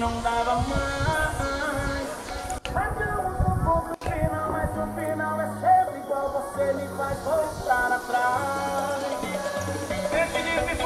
não dava mais. Marcamos um ponto final, mas o final é sempre igual. Você me faz voltar atrás. Esse